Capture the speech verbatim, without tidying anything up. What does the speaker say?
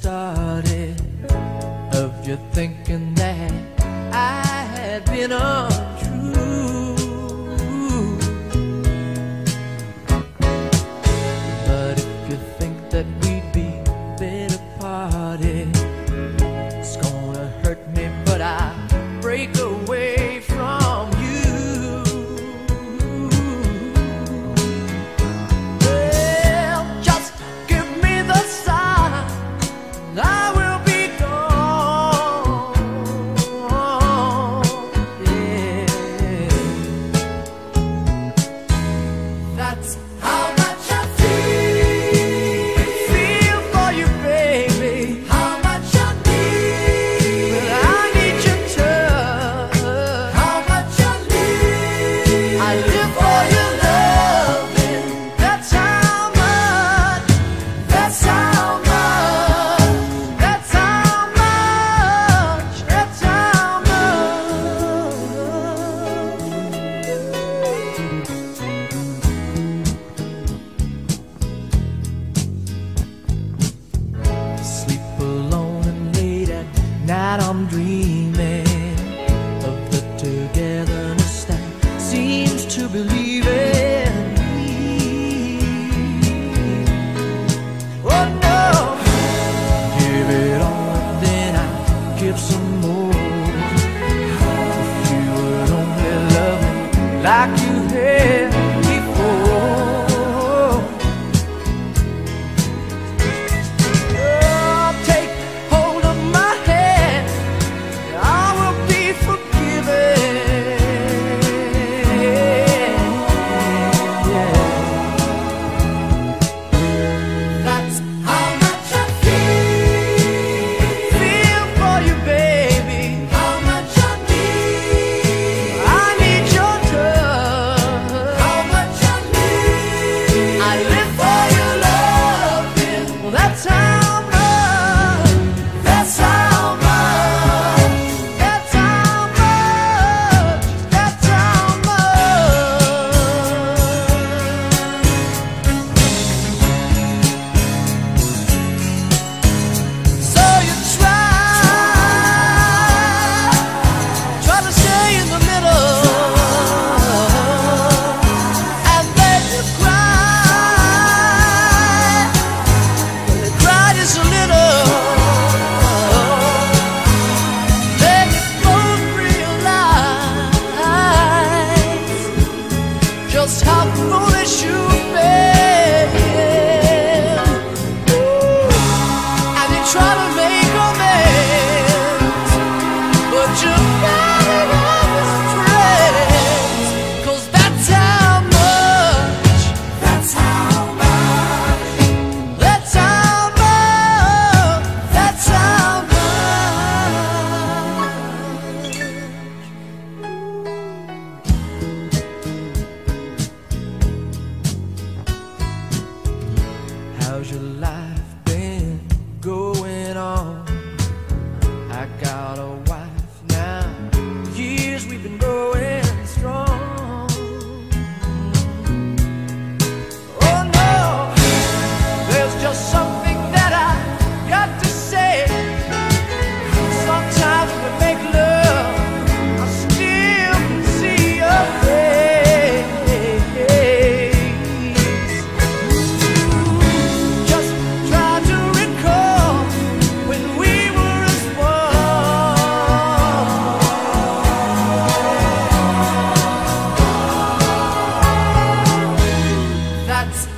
started of you thinking that I had been untrue. But if you think that we'd be better parted, it's gonna hurt me, but I break away from you. Well, just give me the sign, I will be gone. Yeah. That's how much I feel, feel for you, baby. How much I need, but I need your touch. How much I need, I live for your loving. That's how much, that's how much, that's how much, that's how much. Sleep alone and late at night I'm dreaming of the togetherness that seems to believe in me. Oh no, give it all and then I give some more. If you would only love me like you had before. Oh, take hold of my hand, I will be forgiven. Yeah. That's how much I feel, feel for you, baby. How much I need, I need your touch. How much I need, I live for your loving. Well, that's how much, that's how much, that's how much, that's how much. So you try, try to stay in the middle, and then you cry, when you cry just a little, then you both realize just how foolish you've been. And you try to make amends, but you got it on the strength. 'Cause that's how much, that's how much, that's how much, that's how much. How's your life been going on? I got a wife now, years we've been going strong. Oh no, there's just something that I got to say. Sometimes when we make love, I still can see your face. Just try to recall when we were as one. That's